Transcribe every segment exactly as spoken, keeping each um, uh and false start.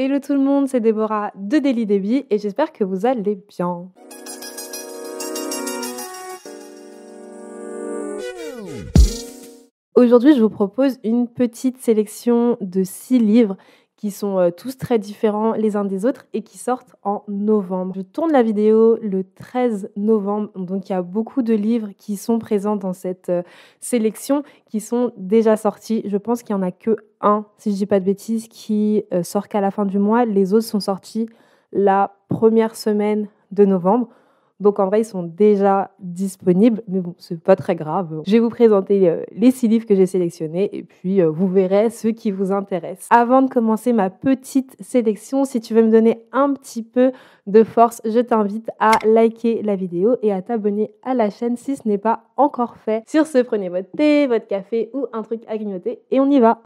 Hello tout le monde, c'est Déborah de Daily Debbie et j'espère que vous allez bien. Aujourd'hui, je vous propose une petite sélection de six livres qui sont euh, tous très différents les uns des autres et qui sortent en novembre. Je tourne la vidéo le treize novembre, donc il y a beaucoup de livres qui sont présents dans cette euh, sélection qui sont déjà sortis. Je pense qu'il n'y en a que un, si je ne dis pas de bêtises, qui euh, sort qu'à la fin du mois. Les autres sont sortis la première semaine de novembre. Donc en vrai, ils sont déjà disponibles, mais bon, c'est pas très grave. Je vais vous présenter euh, les six livres que j'ai sélectionnés et puis euh, vous verrez ceux qui vous intéressent. Avant de commencer ma petite sélection, si tu veux me donner un petit peu de force, je t'invite à liker la vidéo et à t'abonner à la chaîne si ce n'est pas encore fait. Sur ce, prenez votre thé, votre café ou un truc à grignoter et on y va.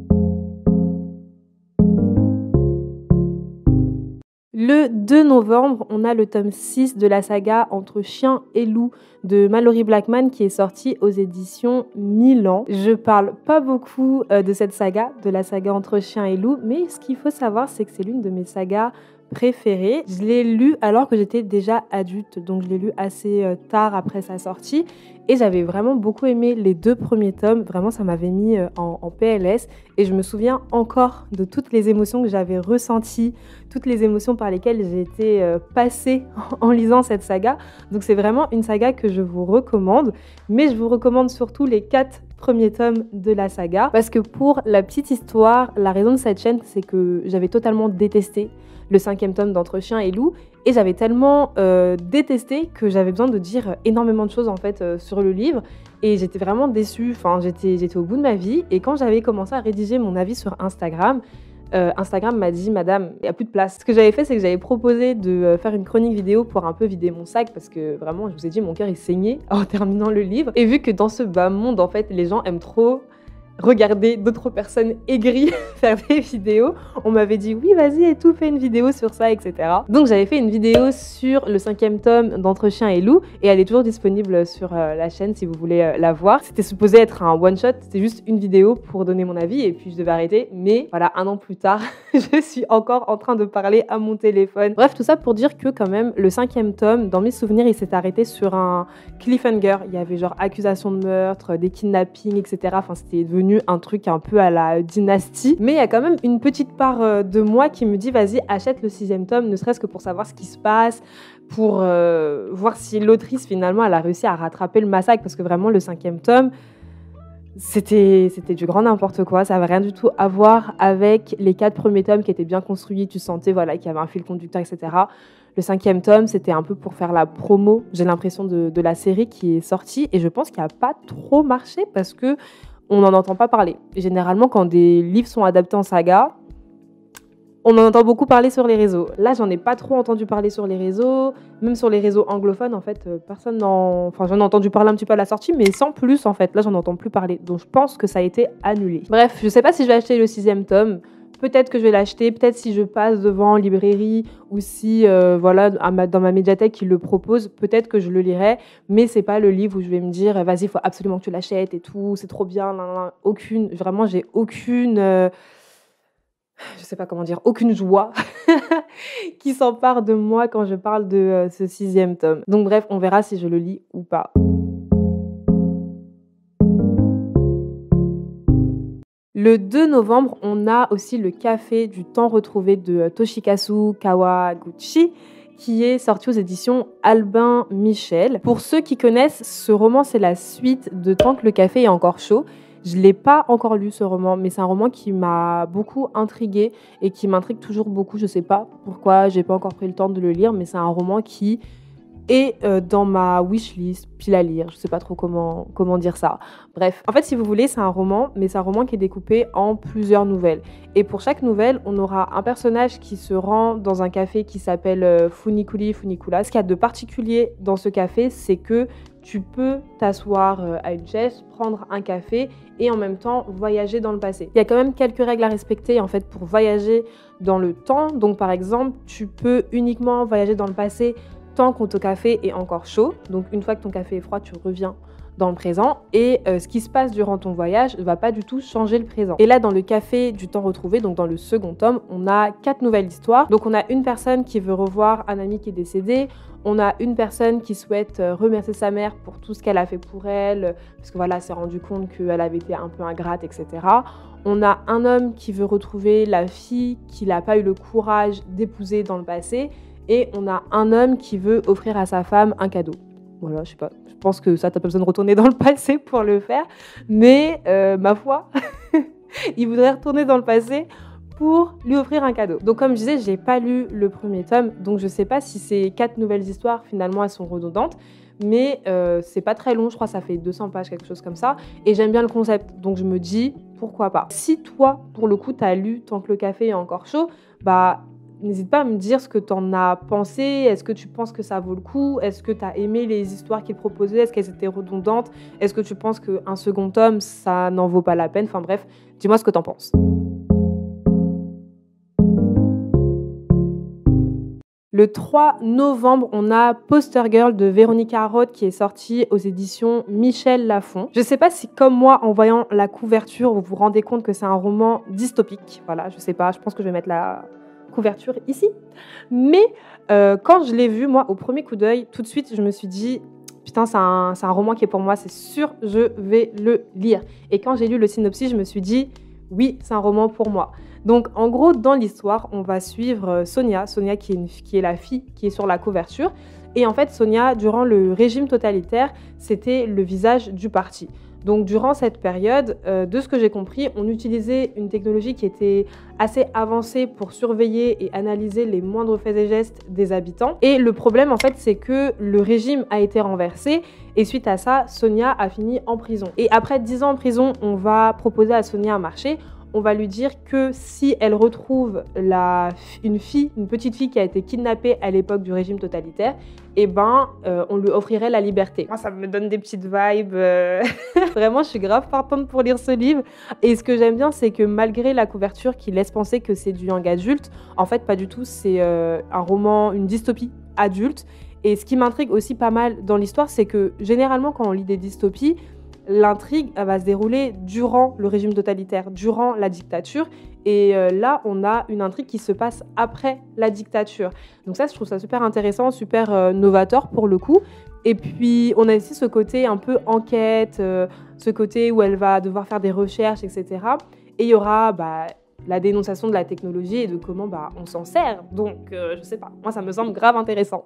Le deux novembre, on a le tome six de la saga Entre chien et loup de Malory Blackman qui est sorti aux éditions Milan. Je parle pas beaucoup euh, de cette saga, de la saga Entre chien et loup, mais ce qu'il faut savoir, c'est que c'est l'une de mes sagas préférée. Je l'ai lu alors que j'étais déjà adulte, donc je l'ai lu assez euh, tard après sa sortie et j'avais vraiment beaucoup aimé les deux premiers tomes. Vraiment, ça m'avait mis euh, en, en P L S et je me souviens encore de toutes les émotions que j'avais ressenties, toutes les émotions par lesquelles j'ai été euh, passée en lisant cette saga. Donc c'est vraiment une saga que je vous recommande, mais je vous recommande surtout les quatre premiers tomes de la saga parce que pour la petite histoire, la raison de cette chaîne, c'est que j'avais totalement détesté le cinquième tome d'Entre chien et loup et j'avais tellement euh, détesté que j'avais besoin de dire énormément de choses en fait euh, sur le livre et j'étais vraiment déçue, enfin j'étais, j'étais au bout de ma vie et quand j'avais commencé à rédiger mon avis sur Instagram, euh, Instagram m'a dit « Madame, il n'y a plus de place ». Ce que j'avais fait, c'est que j'avais proposé de euh, faire une chronique vidéo pour un peu vider mon sac parce que vraiment, je vous ai dit, mon cœur il saignait en terminant le livre et vu que dans ce bas monde, en fait, les gens aiment trop regarder d'autres personnes aigries faire des vidéos. On m'avait dit oui vas-y et tout, fais une vidéo sur ça, et cetera. Donc j'avais fait une vidéo sur le cinquième tome d'Entre chien et loup et elle est toujours disponible sur euh, la chaîne si vous voulez euh, la voir. C'était supposé être un one shot, c'était juste une vidéo pour donner mon avis et puis je devais arrêter. Mais voilà, un an plus tard, je suis encore en train de parler à mon téléphone. Bref, tout ça pour dire que quand même le cinquième tome, dans mes souvenirs, il s'est arrêté sur un cliffhanger. Il y avait genre accusation de meurtre, des kidnappings, et cetera. Enfin, c'était devenu un truc un peu à la dynastie, mais il y a quand même une petite part de moi qui me dit vas-y achète le sixième tome, ne serait-ce que pour savoir ce qui se passe, pour euh, voir si l'autrice finalement elle a réussi à rattraper le massacre, parce que vraiment le cinquième tome c'était, c'était du grand n'importe quoi, ça n'avait rien du tout à voir avec les quatre premiers tomes qui étaient bien construits, tu sentais voilà, qu'il y avait un fil conducteur, et cetera. Le cinquième tome, c'était un peu pour faire la promo, j'ai l'impression, de, de la série qui est sortie, et je pense qu'il n'a pas trop marché parce que on n'en entend pas parler. Généralement, quand des livres sont adaptés en saga, on en entend beaucoup parler sur les réseaux. Là, j'en ai pas trop entendu parler sur les réseaux, même sur les réseaux anglophones, en fait, personne n'en... Enfin, j'en ai entendu parler un petit peu à la sortie, mais sans plus, en fait. Là, j'en entends plus parler. Donc, je pense que ça a été annulé. Bref, je sais pas si je vais acheter le sixième tome. Peut-être que je vais l'acheter, peut-être si je passe devant en librairie ou si euh, voilà, à ma, dans ma médiathèque ils le proposent, peut-être que je le lirai, mais c'est pas le livre où je vais me dire vas-y, il faut absolument que tu l'achètes et tout, c'est trop bien, nan, nan. Aucune, vraiment j'ai aucune, euh, je sais pas comment dire, aucune joie qui s'empare de moi quand je parle de euh, ce sixième tome. Donc bref, on verra si je le lis ou pas. Le deux novembre, on a aussi Le Café du temps retrouvé de Toshikazu Kawaguchi qui est sorti aux éditions Albin Michel. Pour ceux qui connaissent, ce roman, c'est la suite de Tant que le café est encore chaud. Je ne l'ai pas encore lu ce roman, mais c'est un roman qui m'a beaucoup intriguée et qui m'intrigue toujours beaucoup. Je ne sais pas pourquoi, je n'ai pas encore pris le temps de le lire, mais c'est un roman qui et euh, dans ma wishlist, pile à lire, je sais pas trop comment, comment dire ça. Bref, en fait, si vous voulez, c'est un roman, mais c'est un roman qui est découpé en plusieurs nouvelles. Et pour chaque nouvelle, on aura un personnage qui se rend dans un café qui s'appelle euh, Funikuli Funikula. Ce qu'il y a de particulier dans ce café, c'est que tu peux t'asseoir euh, à une chaise, prendre un café et en même temps voyager dans le passé. Il y a quand même quelques règles à respecter en fait pour voyager dans le temps. Donc par exemple, tu peux uniquement voyager dans le passé tant que ton café est encore chaud. Donc une fois que ton café est froid, tu reviens dans le présent et euh, ce qui se passe durant ton voyage ne va pas du tout changer le présent. Et là, dans le café du temps retrouvé, donc dans le second tome, on a quatre nouvelles histoires. Donc on a une personne qui veut revoir un ami qui est décédé, on a une personne qui souhaite remercier sa mère pour tout ce qu'elle a fait pour elle, parce que voilà, elle s'est rendu compte qu'elle avait été un peu ingrate, et cetera. On a un homme qui veut retrouver la fille qu'il n'a pas eu le courage d'épouser dans le passé, et on a un homme qui veut offrir à sa femme un cadeau. Voilà, je sais pas, je pense que ça, t'as pas besoin de retourner dans le passé pour le faire, mais euh, ma foi, il voudrait retourner dans le passé pour lui offrir un cadeau. Donc comme je disais, j'ai pas lu le premier tome, donc je sais pas si ces quatre nouvelles histoires, finalement, elles sont redondantes, mais euh, c'est pas très long, je crois que ça fait deux cents pages, quelque chose comme ça, et j'aime bien le concept, donc je me dis, pourquoi pas. Si toi, pour le coup, t'as lu Tant que le café est encore chaud, bah n'hésite pas à me dire ce que t'en as pensé, est-ce que tu penses que ça vaut le coup, est-ce que t'as aimé les histoires qu'il proposait, est-ce qu'elles étaient redondantes, est-ce que tu penses qu'un second tome, ça n'en vaut pas la peine, enfin bref, dis-moi ce que t'en penses. Le trois novembre, on a Poster Girl de Véronica Roth qui est sortie aux éditions Michel Lafon. Je ne sais pas si, comme moi, en voyant la couverture, vous vous rendez compte que c'est un roman dystopique. Voilà, je sais pas, je pense que je vais mettre la couverture ici. Mais euh, quand je l'ai vu, moi, au premier coup d'œil, tout de suite, je me suis dit, putain, c'est un, c'est un roman qui est pour moi, c'est sûr, je vais le lire. Et quand j'ai lu le synopsis, je me suis dit, oui, c'est un roman pour moi. Donc, en gros, dans l'histoire, on va suivre Sonia, Sonia qui est, une, qui est la fille qui est sur la couverture. Et en fait, Sonia, durant le régime totalitaire, c'était le visage du parti. Donc, durant cette période, euh, de ce que j'ai compris, on utilisait une technologie qui était assez avancée pour surveiller et analyser les moindres faits et gestes des habitants. Et le problème, en fait, c'est que le régime a été renversé et suite à ça, Sonia a fini en prison. Et après dix ans en prison, on va proposer à Sonia un marché. On va lui dire que si elle retrouve la, une fille, une petite fille qui a été kidnappée à l'époque du régime totalitaire, eh ben, euh, on lui offrirait la liberté. Moi, ça me donne des petites vibes. Euh... Vraiment, je suis grave partante pour lire ce livre. Et ce que j'aime bien, c'est que malgré la couverture qui laisse penser que c'est du young adulte, en fait, pas du tout. C'est euh, un roman, une dystopie adulte. Et ce qui m'intrigue aussi pas mal dans l'histoire, c'est que généralement, quand on lit des dystopies, l'intrigue va se dérouler durant le régime totalitaire, durant la dictature. Et euh, là, on a une intrigue qui se passe après la dictature. Donc ça, je trouve ça super intéressant, super euh, novateur pour le coup. Et puis, on a aussi ce côté un peu enquête, euh, ce côté où elle va devoir faire des recherches, et cetera. Et il y aura bah, la dénonciation de la technologie et de comment bah, on s'en sert. Donc, euh, je sais pas, moi, ça me semble grave intéressant.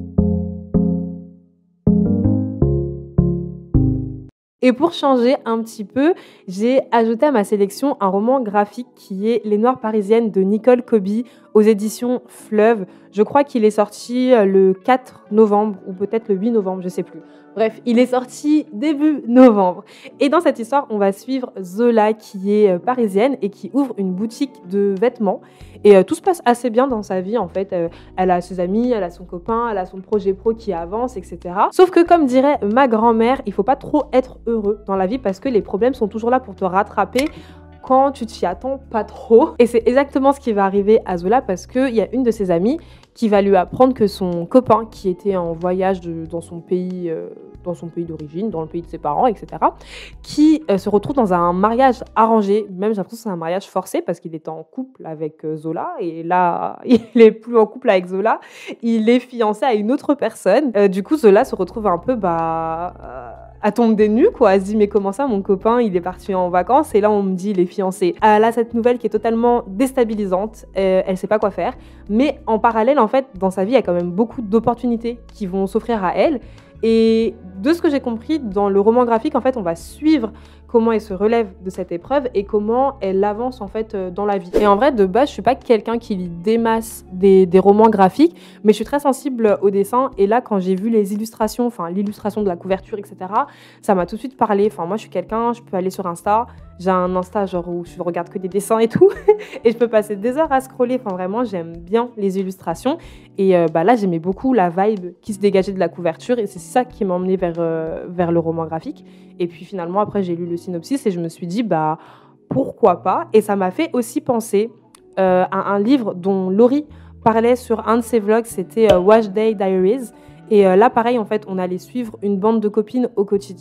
Et pour changer un petit peu, j'ai ajouté à ma sélection un roman graphique qui est Les Noires parisiennes de Nicole Coby aux éditions Fleuve. Je crois qu'il est sorti le quatre novembre ou peut-être le huit novembre, je ne sais plus. Bref, il est sorti début novembre. Et dans cette histoire, on va suivre Zola qui est parisienne et qui ouvre une boutique de vêtements. Et euh, tout se passe assez bien dans sa vie en fait. Euh, elle a ses amis, elle a son copain, elle a son projet pro qui avance, et cetera. Sauf que comme dirait ma grand-mère, il ne faut pas trop être heureux dans la vie parce que les problèmes sont toujours là pour te rattraper quand tu t'y attends pas trop. Et c'est exactement ce qui va arriver à Zola parce qu'il y a une de ses amies qui va lui apprendre que son copain, qui était en voyage de, dans son pays, euh, dans son pays d'origine, dans le pays de ses parents, et cetera, qui euh, se retrouve dans un mariage arrangé. Même j'ai l'impression que c'est un mariage forcé parce qu'il était en couple avec euh, Zola et là, il est plus en couple avec Zola. Il est fiancé à une autre personne. Euh, du coup, Zola se retrouve un peu bah, euh, à tomber des nues, quoi. Elle se dit mais comment ça, mon copain, il est parti en vacances et là on me dit il est fiancé. Elle a cette nouvelle qui est totalement déstabilisante. Euh, elle sait pas quoi faire. Mais en parallèle, en fait, dans sa vie, il y a quand même beaucoup d'opportunités qui vont s'offrir à elle. Et de ce que j'ai compris, dans le roman graphique, en fait, on va suivre comment elle se relève de cette épreuve et comment elle avance en fait dans la vie. Et en vrai, de base, je suis pas quelqu'un qui lit des masses des, des romans graphiques, mais je suis très sensible au dessin. Et là, quand j'ai vu les illustrations, enfin l'illustration de la couverture, et cetera, ça m'a tout de suite parlé. Enfin, moi, je suis quelqu'un, je peux aller sur Insta. J'ai un Insta genre où je regarde que des dessins et tout, et je peux passer des heures à scroller. Enfin, vraiment, j'aime bien les illustrations. Et euh, bah là, j'aimais beaucoup la vibe qui se dégageait de la couverture, et c'est ça qui m'a emmenée vers euh, vers le roman graphique. Et puis finalement, après, j'ai lu le synopsis et je me suis dit, bah pourquoi pas. Et ça m'a fait aussi penser euh, à un livre dont Laurie parlait sur un de ses vlogs, c'était euh, Wash Day Diaries. Et euh, là, pareil, en fait, on allait suivre une bande de copines au quotidien.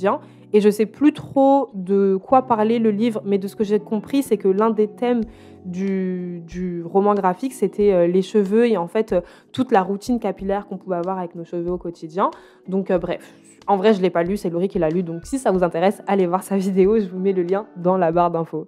Et je sais plus trop de quoi parler le livre, mais de ce que j'ai compris, c'est que l'un des thèmes du, du roman graphique, c'était euh, les cheveux et en fait euh, toute la routine capillaire qu'on pouvait avoir avec nos cheveux au quotidien. Donc euh, bref, en vrai je l'ai pas lu, c'est Laurie qui l'a lu, donc si ça vous intéresse, allez voir sa vidéo, je vous mets le lien dans la barre d'infos.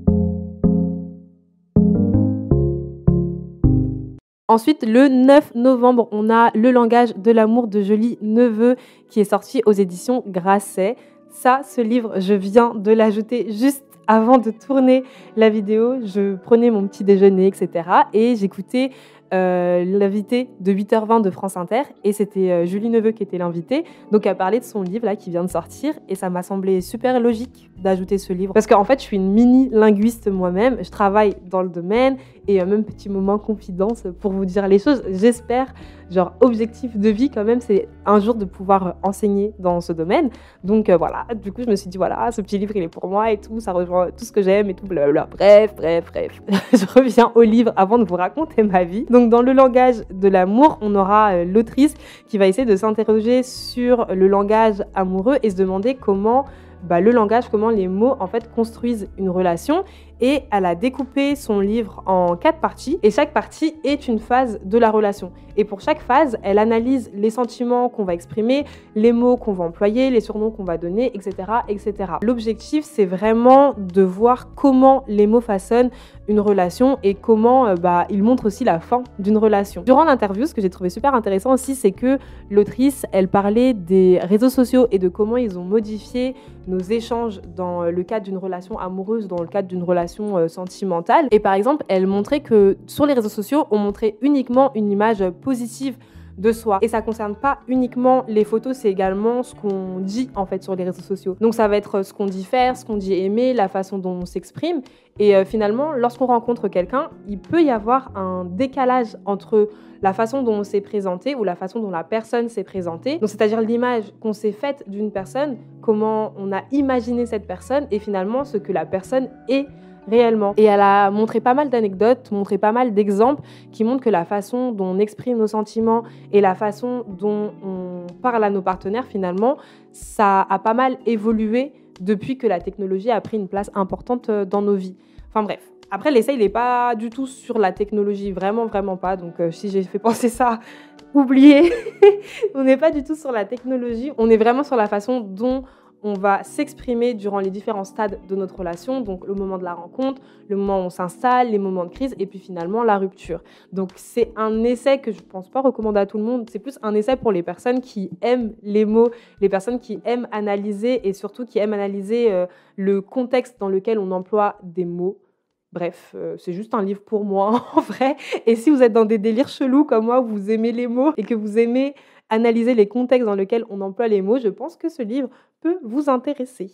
Ensuite, le neuf novembre, on a Le langage de l'amour de Julie Neveu qui est sorti aux éditions Grasset. Ça, ce livre, je viens de l'ajouter juste avant de tourner la vidéo. Je prenais mon petit déjeuner, et cetera. Et j'écoutais euh, l'invité de huit heures vingt de France Inter. Et c'était euh, Julie Neveu qui était l'invitée. Donc, elle parlait de son livre là, qui vient de sortir. Et ça m'a semblé super logique d'ajouter ce livre. Parce qu'en fait, je suis une mini-linguiste moi-même. Je travaille dans le domaine. Et euh, même petit moment confidence pour vous dire les choses. J'espère, genre objectif de vie quand même, c'est un jour de pouvoir enseigner dans ce domaine. Donc euh, voilà, du coup je me suis dit voilà, ce petit livre il est pour moi et tout, ça rejoint tout ce que j'aime et tout, blablabla. Bref, bref, bref. Je reviens au livre avant de vous raconter ma vie. Donc dans Le langage de l'amour, on aura euh, l'autrice qui va essayer de s'interroger sur le langage amoureux et se demander comment bah, le langage, comment les mots en fait construisent une relation. Et elle a découpé son livre en quatre parties et chaque partie est une phase de la relation. Et pour chaque phase, elle analyse les sentiments qu'on va exprimer, les mots qu'on va employer, les surnoms qu'on va donner, et cetera, et cetera. L'objectif, c'est vraiment de voir comment les mots façonnent une relation et comment euh, bah, ils montrent aussi la fin d'une relation. Durant l'interview, ce que j'ai trouvé super intéressant aussi, c'est que l'autrice, elle parlait des réseaux sociaux et de comment ils ont modifié nos échanges dans le cadre d'une relation amoureuse, dans le cadre d'une relation euh, sentimentale. Et par exemple, elle montrait que sur les réseaux sociaux, on montrait uniquement une image positive de soi. Et ça concerne pas uniquement les photos, c'est également ce qu'on dit en fait sur les réseaux sociaux. Donc ça va être ce qu'on dit faire, ce qu'on dit aimer, la façon dont on s'exprime. Et euh, finalement, lorsqu'on rencontre quelqu'un, il peut y avoir un décalage entre la façon dont on s'est présenté ou la façon dont la personne s'est présentée. Donc c'est-à-dire l'image qu'on s'est faite d'une personne, comment on a imaginé cette personne et finalement ce que la personne est réellement. Et elle a montré pas mal d'anecdotes, montré pas mal d'exemples qui montrent que la façon dont on exprime nos sentiments et la façon dont on parle à nos partenaires, finalement, ça a pas mal évolué depuis que la technologie a pris une place importante dans nos vies. Enfin bref. Après, l'essai, il n'est pas du tout sur la technologie, vraiment, vraiment pas. Donc, euh, si j'ai fait penser ça, oubliez. On n'est pas du tout sur la technologie. On est vraiment sur la façon dont on va s'exprimer durant les différents stades de notre relation, donc le moment de la rencontre, le moment où on s'installe, les moments de crise et puis finalement la rupture. Donc c'est un essai que je ne pense pas recommander à tout le monde, c'est plus un essai pour les personnes qui aiment les mots, les personnes qui aiment analyser et surtout qui aiment analyser euh, le contexte dans lequel on emploie des mots. Bref, euh, c'est juste un livre pour moi en vrai. Et si vous êtes dans des délires chelous comme moi, où vous aimez les mots et que vous aimez analyser les contextes dans lesquels on emploie les mots, je pense que ce livre peut vous intéresser.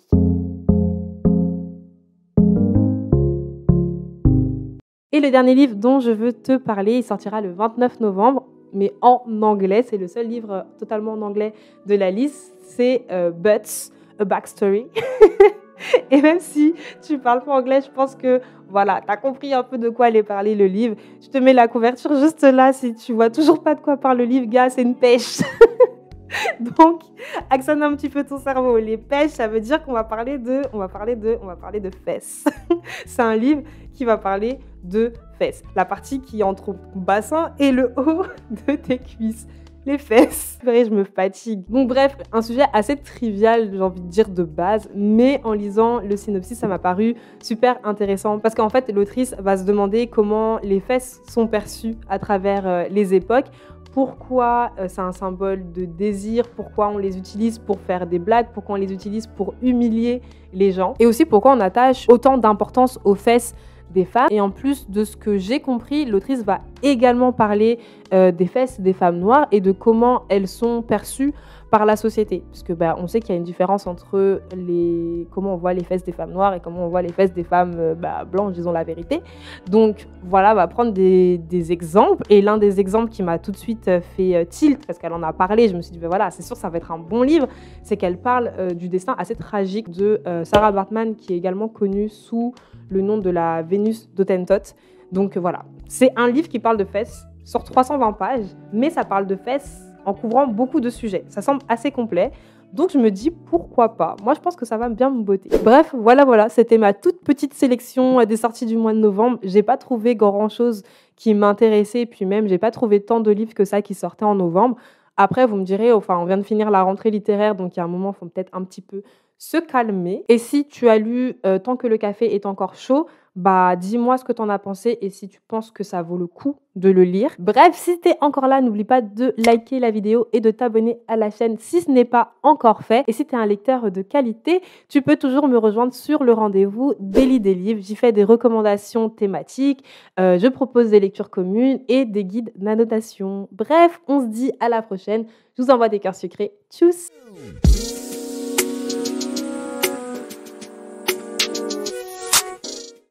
Et le dernier livre dont je veux te parler, il sortira le vingt-neuf novembre, mais en anglais. C'est le seul livre totalement en anglais de la liste. C'est euh, Butts, A Backstory. Et même si tu parles pas anglais, je pense que voilà, tu as compris un peu de quoi allait parler le livre. Je te mets la couverture juste là. Si tu vois toujours pas de quoi parle le livre, gars, c'est une pêche. Donc, actionne un petit peu ton cerveau. Les pêches, ça veut dire qu'on va parler de, on va parler de, on va parler de fesses. C'est un livre qui va parler de fesses. La partie qui est entre ton bassin et le haut de tes cuisses. Les fesses. Je me fatigue. Donc bref, un sujet assez trivial, j'ai envie de dire de base, mais en lisant le synopsis, ça m'a paru super intéressant parce qu'en fait, l'autrice va se demander comment les fesses sont perçues à travers euh, les époques. Pourquoi euh, c'est un symbole de désir, pourquoi on les utilise pour faire des blagues, pourquoi on les utilise pour humilier les gens, et aussi pourquoi on attache autant d'importance aux fesses des femmes. Et en plus de ce que j'ai compris, l'autrice va également parler euh, des fesses des femmes noires et de comment elles sont perçues par la société. Parce que bah, on sait qu'il y a une différence entre les comment on voit les fesses des femmes noires et comment on voit les fesses des femmes euh, bah, blanches, disons la vérité. Donc voilà, on va prendre des, des exemples. Et l'un des exemples qui m'a tout de suite fait euh, tilt, parce qu'elle en a parlé, je me suis dit, bah, voilà, c'est sûr, ça va être un bon livre, c'est qu'elle parle euh, du destin assez tragique de euh, Sarah Baartman, qui est également connue sous le nom de la Vénus d'Hottentot. Donc voilà, c'est un livre qui parle de fesses sur trois cent vingt pages, mais ça parle de fesses en couvrant beaucoup de sujets. Ça semble assez complet. Donc je me dis pourquoi pas. Moi je pense que ça va bien me botter. Bref, voilà voilà, c'était ma toute petite sélection euh, des sorties du mois de novembre. J'ai pas trouvé grand chose qui m'intéressait et puis même j'ai pas trouvé tant de livres que ça qui sortaient en novembre. Après vous me direz, enfin on vient de finir la rentrée littéraire donc il y a un moment il faut peut-être un petit peu se calmer. Et si tu as lu euh, Tant que le café est encore chaud, bah dis-moi ce que tu en as pensé et si tu penses que ça vaut le coup de le lire. Bref, si tu es encore là, n'oublie pas de liker la vidéo et de t'abonner à la chaîne si ce n'est pas encore fait. Et si tu es un lecteur de qualité, tu peux toujours me rejoindre sur le rendez-vous Daily des livres. J'y fais des recommandations thématiques, euh, je propose des lectures communes et des guides d'annotation. Bref, on se dit à la prochaine. Je vous envoie des cœurs sucrés. Tchuss!